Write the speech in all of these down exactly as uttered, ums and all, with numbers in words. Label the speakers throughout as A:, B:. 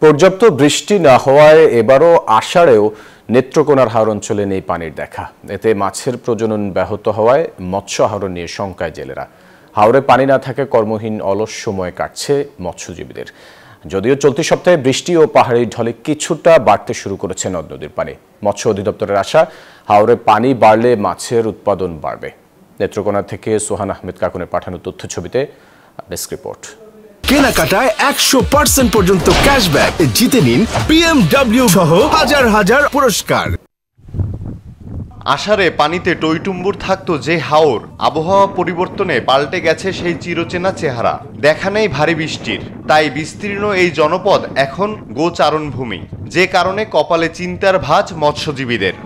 A: পর্যাপ্ত বৃষ্টি না হওয়ায় এবারও আষাঢ়েও নেত্রকোনার হাওর অঞ্চলে নেই পানির দেখা। এতে মাছের প্রজনন ব্যাহত হওয়ায় মৎস্য আহরণ নিয়ে শঙ্কায় জেলেরা। হাওরে পানি না থাকায় কর্মহীন অলস সময় কাটছে মৎস্যজীবীদের। যদিও চলতি সপ্তাহে বৃষ্টি ও পাহাড়ি ঢলে কিছুটা বাড়তে শুরু করেছে নদ নদীর পানি। মৎস্য অধিদপ্তরের আশা, হাওরে পানি বাড়লে মাছের উৎপাদন বাড়বে। নেত্রকোনা থেকে সোহান আহমেদ কাকুনের পাঠানো তথ্য ছবিতে ডেস্ক রিপোর্ট।
B: কেনাকাটায় একশো পার্সেন্ট পর্যন্ত ক্যাশব্যাক জিতে নিন বিএমডব্লিউ সহ হাজার হাজার পুরস্কার।
C: আষাঢ়ে পানিতে টইটুম্বুর থাকতো যে হাওর, আবহাওয়া পরিবর্তনে পাল্টে গেছে সেই চিরচেনা চেহারা। দেখা নেই ভারী বৃষ্টির, তাই বিস্তীর্ণ এই জনপদ এখন গোচারণভূমি, যে কারণে কপালে চিন্তার ভাঁজ মৎস্যজীবীদের।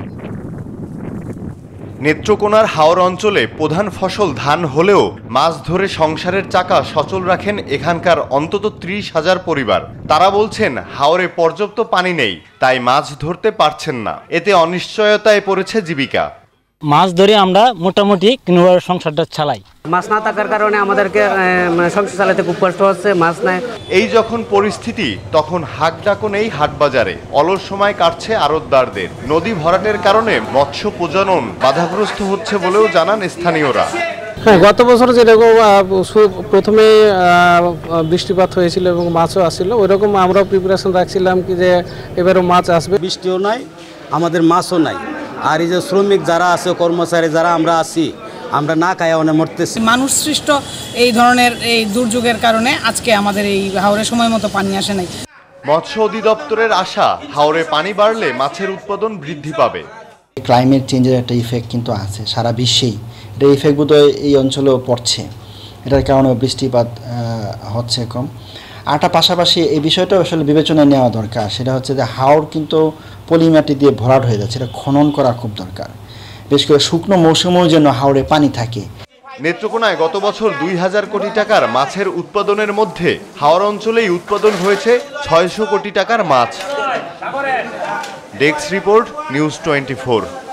C: নেত্রকোনার হাওর অঞ্চলে প্রধান ফসল ধান হলেও মাছ ধরে সংসারের চাকা সচল রাখেন এখানকার অন্তত ত্রিশ হাজার পরিবার। তারা বলছেন হাওরে পর্যাপ্ত পানি নেই, তাই মাছ ধরতে পারছেন না। এতে অনিশ্চয়তায় পড়েছে জীবিকা।
D: মাছ ধরে আমরা মোটামুটি কিভাবে সংসারটা চালাই।
E: মাছ না থাকার কারণে আমাদেরকে সংসার চালাতে খুব কষ্ট হচ্ছে, মাছ নাই।
C: এই যখন পরিস্থিতি, তখন হাট ডাকো নেই হাট বাজারে। অলস সময় কাটছে আড়তদারদের। নদী ভরাটের কারণে মৎস্য প্রজনন বাধাগ্রস্ত হচ্ছে বলেও জানান স্থানীয়রা।
F: হ্যাঁ, গত বছর যেরকম প্রথমে বৃষ্টিপাত হয়েছিল এবং মাছও আসছিল, ওইরকম আমরাও প্রিপারেশন রাখছিলাম কি যে এবারও মাছ আসবে।
G: বৃষ্টিও নাই, আমাদের মাছও নাই। আর এই যে শ্রমিক যারা আছে, কর্মচারী যারা আমরা আছি, আমরা না খায় অনেক মরতেছি।
H: মানুষ সৃষ্ট এই ধরনের এই দুর্যোগের কারণে আজকে আমাদের এই হাওরে সময় মতো পানি আসে নাই।
C: মৎস্য অধিদপ্তরের আশা, হাওরে পানি বাড়লে মাছের উৎপাদন বৃদ্ধি পাবে।
I: ক্লাইমেট চেঞ্জের একটা ইফেক্ট কিন্তু আছে সারা বিশ্বেই। এটা ইফেক্ট বোধহয় এই অঞ্চলেও পড়ছে। এটার কারণে বৃষ্টিপাত হচ্ছে কম। আরটা পাশাপাশি এই বিষয়টা আসলে বিবেচনায় নেওয়া দরকার। সেটা হচ্ছে যে হাওর কিন্তু পলিমাটি দিয়ে ভরাট হয়ে যাচ্ছে, এটা খনন করা খুব দরকার। বিশেষ করে শুকনো মৌসুমেও যেন হাওরে পানি থাকে।
C: নেত্রকোনায় গত বছর দুই হাজার কোটি টাকার মাছের উৎপাদনের মধ্যে হাওর অঞ্চলেই উৎপাদন হয়েছে ছয়শো কোটি টাকার মাছ। Desk report, news twenty four.